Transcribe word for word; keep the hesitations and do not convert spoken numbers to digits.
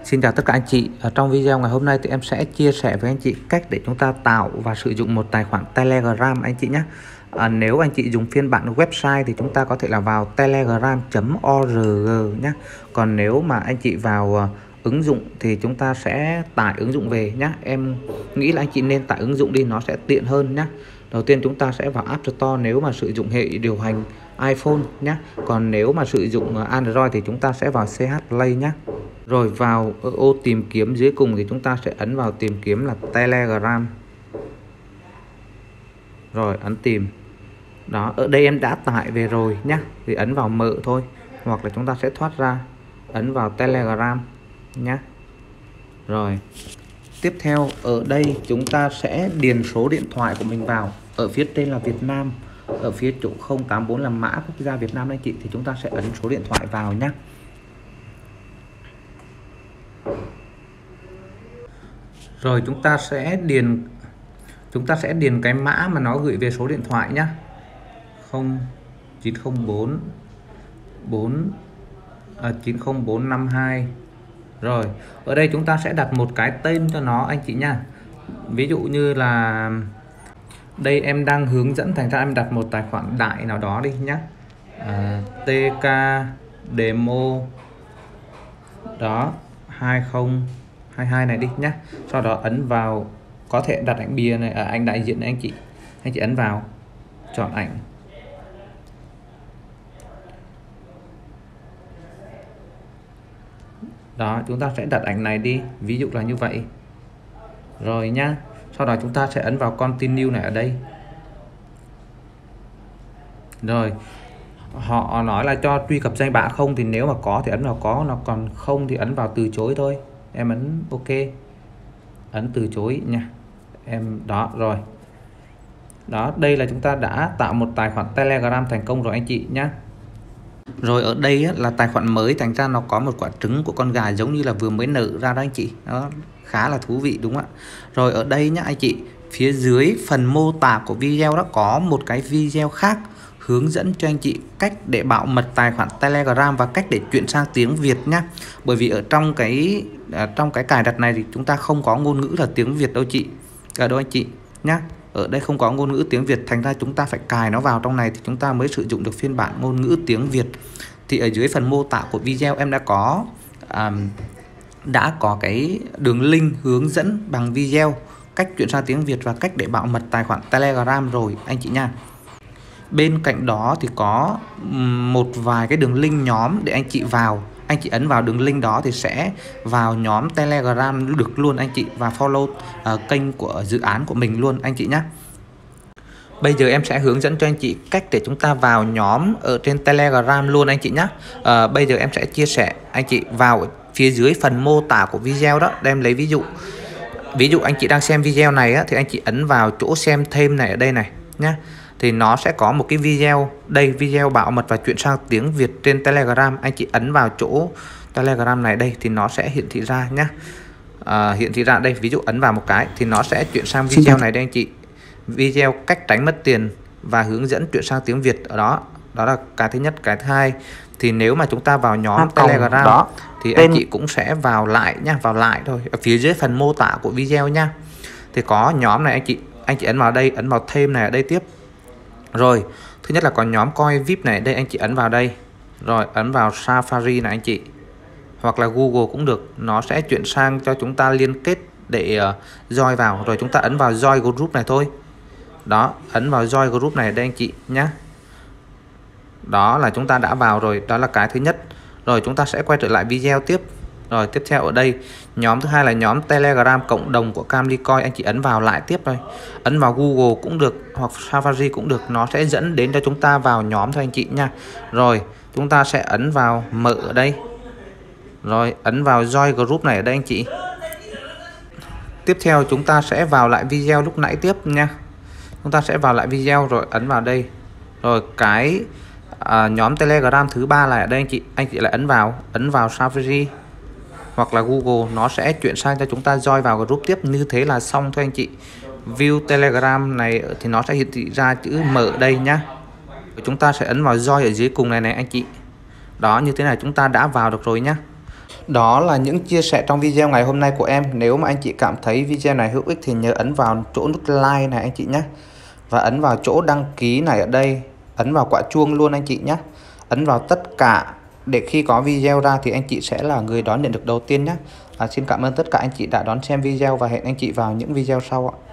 Xin chào tất cả anh chị. Ở trong video ngày hôm nay thì em sẽ chia sẻ với anh chị cách để chúng ta tạo và sử dụng một tài khoản Telegram anh chị nhé. À, nếu anh chị dùng phiên bản website thì chúng ta có thể là vào telegram chấm org nhé. Còn nếu mà anh chị vào uh, ứng dụng thì chúng ta sẽ tải ứng dụng về nhé. Em nghĩ là anh chị nên tải ứng dụng đi, nó sẽ tiện hơn nhé. Đầu tiên chúng ta sẽ vào App Store nếu mà sử dụng hệ điều hành iPhone nhé. Còn nếu mà sử dụng Android thì chúng ta sẽ vào xê hát Play nhé. Rồi vào ô tìm kiếm dưới cùng thì chúng ta sẽ ấn vào tìm kiếm là Telegram. Rồi ấn tìm. Đó, ở đây em đã tải về rồi nhé. Thì ấn vào mở thôi. Hoặc là chúng ta sẽ thoát ra, ấn vào Telegram nhé. Rồi tiếp theo ở đây chúng ta sẽ điền số điện thoại của mình vào. Ở phía trên là Việt Nam, ở phía chỗ không tám bốn là mã quốc gia Việt Nam anh chị. Thì chúng ta sẽ ấn số điện thoại vào nhé. Rồi chúng ta sẽ điền chúng ta sẽ điền cái mã mà nó gửi về số điện thoại nhé. không chín không bốn bốn à, chín không bốn năm hai. Rồi ở đây chúng ta sẽ đặt một cái tên cho nó anh chị nha. Ví dụ như là đây em đang hướng dẫn, thành ra em đặt một tài khoản đại nào đó đi nhé. à, tê ca demo đó hai không hai hai này đi nhé. Sau đó ấn vào, có thể đặt ảnh bìa này, à, ảnh đại diện này anh chị. Anh chị ấn vào, chọn ảnh. Đó, chúng ta sẽ đặt ảnh này đi, ví dụ là như vậy. Rồi nhá. Sau đó chúng ta sẽ ấn vào continue này ở đây. Rồi họ nói là cho truy cập danh bạ không, thì nếu mà có thì ấn vào có, nó còn không thì ấn vào từ chối thôi. Em ấn ok, ấn từ chối nha em. Đó rồi, đó đây là chúng ta đã tạo một tài khoản Telegram thành công rồi anh chị nhé. Rồi ở đây là tài khoản mới, thành ra nó có một quả trứng của con gà giống như là vừa mới nở ra đó anh chị. Nó khá là thú vị đúng không ạ? Rồi ở đây nhá anh chị, phía dưới phần mô tả của video đó có một cái video khác hướng dẫn cho anh chị cách để bảo mật tài khoản Telegram và cách để chuyển sang tiếng Việt nhá. Bởi vì ở trong cái ở trong cái cài đặt này thì chúng ta không có ngôn ngữ là tiếng Việt đâu chị. Ở đâu anh chị nhá. Ở đây không có ngôn ngữ tiếng Việt, thành ra chúng ta phải cài nó vào trong này thì chúng ta mới sử dụng được phiên bản ngôn ngữ tiếng Việt. Thì ở dưới phần mô tả của video em đã có à, đã có cái đường link hướng dẫn bằng video cách chuyển sang tiếng Việt và cách để bảo mật tài khoản Telegram rồi anh chị nha. Bên cạnh đó thì có một vài cái đường link nhóm để anh chị vào. Anh chị ấn vào đường link đó thì sẽ vào nhóm Telegram được luôn anh chị, và follow uh, kênh của dự án của mình luôn anh chị nhé. Bây giờ em sẽ hướng dẫn cho anh chị cách để chúng ta vào nhóm ở trên Telegram luôn anh chị nhé. À, bây giờ em sẽ chia sẻ anh chị vào phía dưới phần mô tả của video đó. Đem lấy ví dụ. Ví dụ anh chị đang xem video này á, thì anh chị ấn vào chỗ xem thêm này ở đây này nhé. Thì nó sẽ có một cái video đây, video bảo mật và chuyển sang tiếng Việt trên Telegram. Anh chị ấn vào chỗ Telegram này đây thì nó sẽ hiển thị ra nhé. À, hiển thị ra đây, ví dụ ấn vào một cái thì nó sẽ chuyển sang video này đây anh chị. Video cách tránh mất tiền và hướng dẫn chuyển sang tiếng Việt ở đó. Đó là cái thứ nhất. Cái thứ hai thì nếu mà chúng ta vào nhóm Telegram đó, thì anh chị cũng sẽ vào lại nha, vào lại thôi. Ở phía dưới phần mô tả của video nha. Thì có nhóm này anh chị, anh chị ấn vào đây, ấn vào thêm này ở đây tiếp. Rồi, thứ nhất là có nhóm coi vi ai pi này, đây anh chị ấn vào đây. Rồi ấn vào Safari này anh chị. Hoặc là Google cũng được, nó sẽ chuyển sang cho chúng ta liên kết để uh, join vào. Rồi chúng ta ấn vào join group này thôi. Đó, ấn vào join group này đây anh chị nhé. Đó là chúng ta đã vào rồi, đó là cái thứ nhất. Rồi chúng ta sẽ quay trở lại video tiếp. Rồi tiếp theo ở đây, nhóm thứ hai là nhóm Telegram cộng đồng của Camlycoin, anh chị ấn vào lại tiếp thôi. Ấn vào Google cũng được hoặc Safari cũng được, nó sẽ dẫn đến cho chúng ta vào nhóm thôi anh chị nha. Rồi chúng ta sẽ ấn vào mở ở đây. Rồi ấn vào join group này ở đây anh chị. Tiếp theo chúng ta sẽ vào lại video lúc nãy tiếp nha. Chúng ta sẽ vào lại video rồi ấn vào đây. Rồi cái à, nhóm Telegram thứ ba là ở đây anh chị. Anh chị lại ấn vào, ấn vào Safari hoặc là Google, nó sẽ chuyển sang cho chúng ta join vào group tiếp. Như thế là xong thôi anh chị. View Telegram này thì nó sẽ hiển thị ra chữ mở đây nhá. Chúng ta sẽ ấn vào join ở dưới cùng này này anh chị. Đó, như thế này chúng ta đã vào được rồi nhá. Đó là những chia sẻ trong video ngày hôm nay của em. Nếu mà anh chị cảm thấy video này hữu ích thì nhớ ấn vào chỗ nút like này anh chị nhé. Và ấn vào chỗ đăng ký này ở đây. Ấn vào quả chuông luôn anh chị nhé. Ấn vào tất cả để khi có video ra thì anh chị sẽ là người đón nhận được đầu tiên nhé. À, xin cảm ơn tất cả anh chị đã đón xem video và hẹn anh chị vào những video sau ạ.